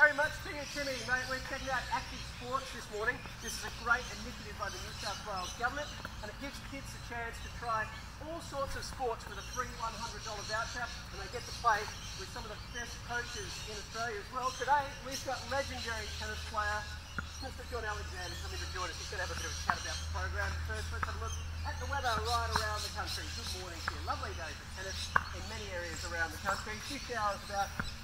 very much to you, Timmy. Mate, we're checking out Active Sports this morning. This is a great initiative by the New South Wales Government, and it gives kids a chance to try all sorts of sports with a free $100 voucher, and they get to play with some of the best coaches in Australia as well. Today, we've got legendary tennis player, Mr. John Alexander, coming to join us. He's going to have a bit of a chat about the program. First, let's have a look at the weather right around the country. Good morning to you. Lovely day for tennis in many areas around the country. 2 showers about